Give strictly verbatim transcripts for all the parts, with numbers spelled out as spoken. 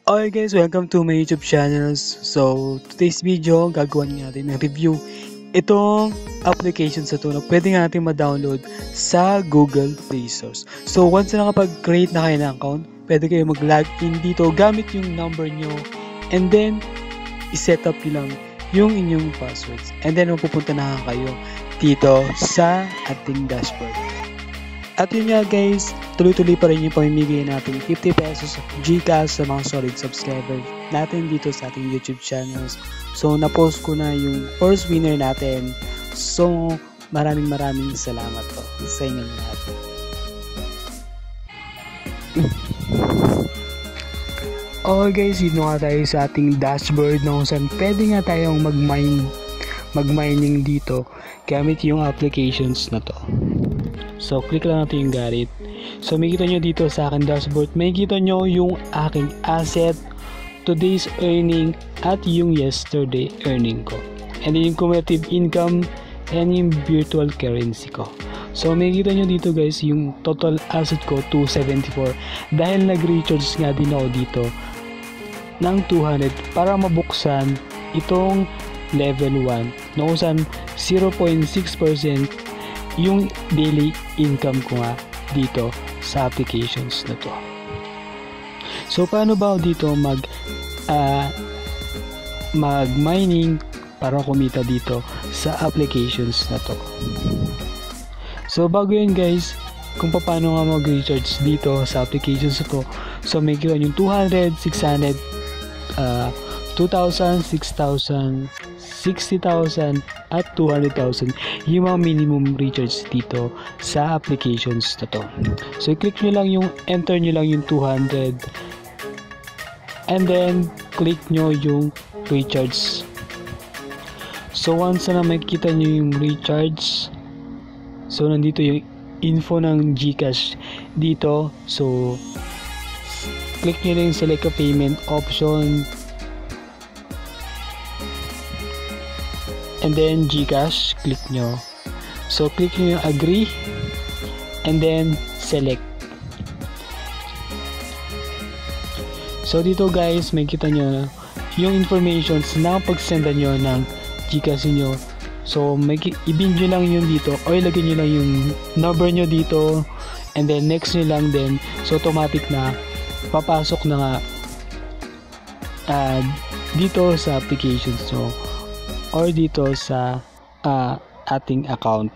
Okay guys, welcome to my YouTube channels. So, today's video, gagawin natin ng review itong applications na to na pwede natin ma-download sa Google Play Store. So, once na nakapag-create na kayo ng account, pwede kayo mag-log in dito gamit yung number nyo and then, iset up nyo lang yung inyong passwords. And then, mapupunta na kayo dito sa ating dashboard. At yun nga guys, tuloy-tuloy pa rin yung pamimigay natin fifty pesos GCash sa mga solid subscribers natin dito sa ating YouTube channels. So, na-post ko na yung first winner natin. So, maraming maraming salamat po sa inyong lahat. Okay guys, dito nga tayo sa ating dashboard na kung saan pwede nga tayong mag-mine, mag-mining dito gamit yung applications na to. So, click lang natin yung got it. So, makikita nyo dito sa aking dashboard, makikita nyo yung aking asset, today's earning, at yung yesterday earning ko. And then yung cumulative income, and yung virtual currency ko. So, makikita nyo dito guys, yung total asset ko, two seventy-four. Dahil nag-recharge nga din ako dito ng two hundred para mabuksan itong level one na kung saan zero point six percent yung daily income ko nga dito sa applications na to. So, paano ba dito mag uh, mag mining para kumita dito sa applications na to? So, bago yun guys, kung paano nga mag-recharge dito sa applications na to, so may kita yung two hundred, six hundred, uh, two thousand, six thousand, sixty thousand at two hundred thousand yung mga minimum recharge dito sa applications na to. So, i-click nyo lang yung, enter nyo lang yung two hundred and then click nyo yung recharge. So, once na makikita nyo yung recharge, so, nandito yung info ng GCash dito. So, click nyo lang yung select a payment option and then GCash, click nyo. So, click nyo yung agree and then select. So, dito guys, may kita nyo yung informations na pagsendan nyo ng GCash nyo. So, may i-bind nyo lang yun dito or ilagay nyo lang yung number nyo dito and then next nyo lang din. So, automatic na papasok na nga uh, dito sa applications nyo or dito sa uh, ating account.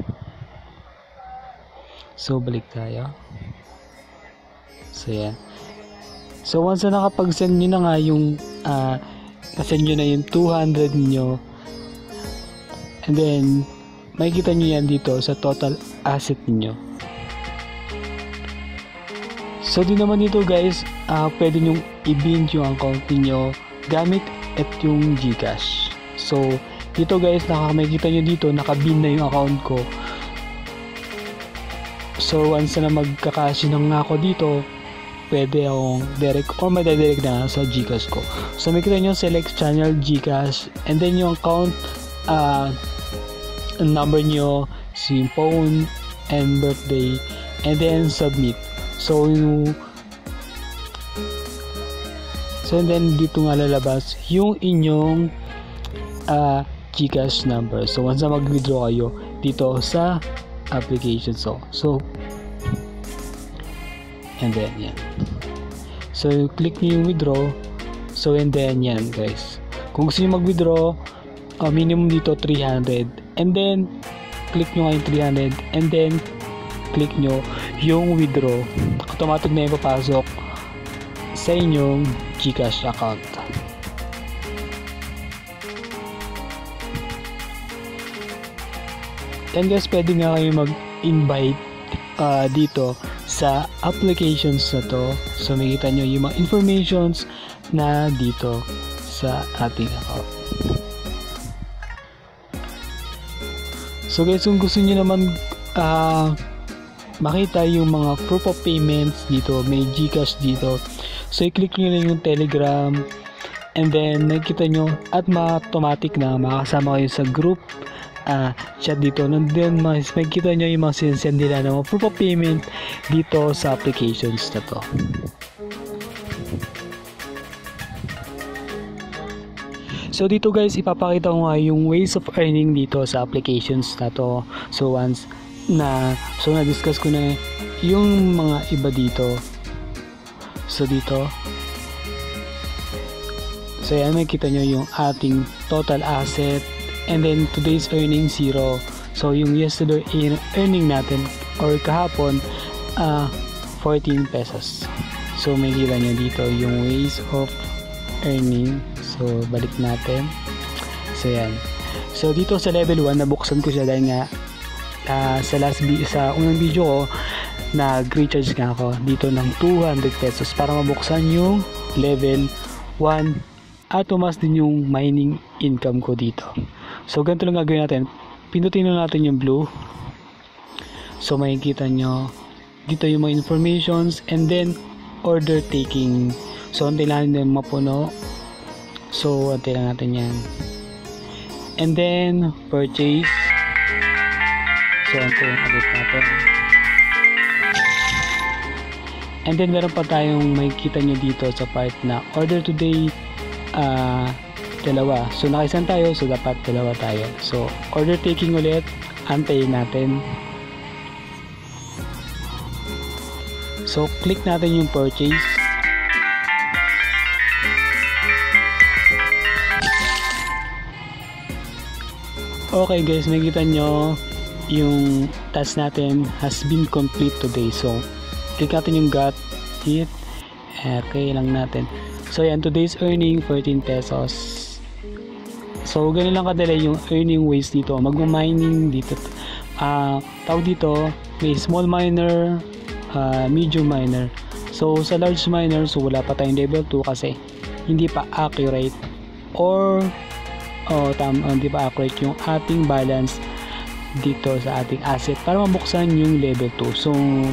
So, balik tayo. So, yan. So, once na nakapag-send nyo na nga yung uh, send nyo na yung two hundred nyo and then makikita nyo yan dito sa total asset nyo. So, din naman dito guys, uh, pwede nyo i-bind yung account niyo gamit at yung GCash. So, dito guys, nakamakita nyo dito, nakabind na yung account ko. So, once na magkakashi ng nga ako dito, pwede akong direct or madadirect na sa GCash ko. So, makita nyo, select channel GCash, and then yung account, uh, number nyo, SIM phone, and birthday, and then submit. So, yung so, and then dito nga lalabas yung inyong Uh, GCash number. So, once na mag-withdraw kayo dito sa application. So, so and then, yan. So, click nyo yung withdraw. So, and then, yan, guys. Kung gusto nyo mag-withdraw, uh, minimum dito three hundred. And then, click nyo nga yung three hundred. And then, click nyo yung withdraw. Automatic na yung papasok sa inyong GCash account. And guys, pwede nga kayo mag-invite uh, dito sa applications na to. So, makikita nyo yung mga informations na dito sa ating account. So guys, kung gusto nyo naman uh, makita yung mga proof of payments dito, may GCash dito. So, i-click nyo lang yung Telegram and then nakikita nyo at ma-automatic na makasama kayo sa group uh, chat dito. Nandun mas makikita nyo yung mga sinsend nila ng mga proof of payment dito sa applications na to. So dito guys, ipapakita ko nga yung ways of earning dito sa applications na to. So once na, so na-discuss ko na yung mga iba dito. So dito, so yan, makikita nyo yung ating total asset, and then today's earning zero. So yung yesterday earning natin or kahapon, uh, fourteen pesos. So makikita nyo dito yung ways of earning. So balik natin. So yan. So dito sa level one, nabuksan ko siya dahil nga uh, sa last sa unang video ko, nag-recharge nga ako dito ng two hundred pesos para mabuksan yung level one at tumas din yung mining income ko dito. So ganito lang gagawin natin. Pindutin na natin yung blue. So makikita nyo dito yung mga informations, and then order taking. So antay lang din mapuno. So antay lang natin yan. And then purchase. So antay lang update natin. And then meron pa tayong makikita nyo dito sa part na order today, uh, dalawa. So nakaisan tayo, so dapat dalawa tayo. So order taking ulit, antayin natin. So click natin yung purchase. Okay guys, makikita nyo yung task natin has been complete today. So click natin yung got it. Okay lang natin. So yan, today's earning fourteen pesos. So ganun lang kadali yung earning ways dito. Magma-mining dito. Uh, tawag dito, may small miner, uh, medium miner. So sa large miner, so wala pa tayong level two kasi hindi pa accurate or oh, tam, oh, hindi pa accurate yung ating balance dito sa ating asset para mabuksan yung level two. So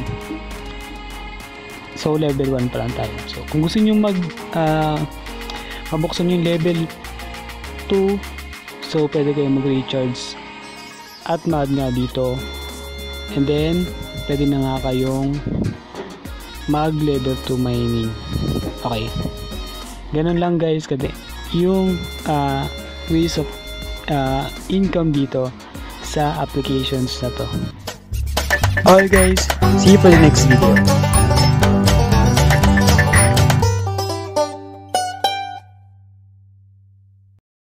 So level one pa lang tayo. So kung gusto niyo mag uh, mabuksan yung level two, so pwede kayo mag-recharge at mag nga dito. And then pwede na nga kayong mag level two mining. Okay. Ganun lang guys kasi yung uh, ways of uh, income dito sa applications na to. Alright guys, see you for the next video.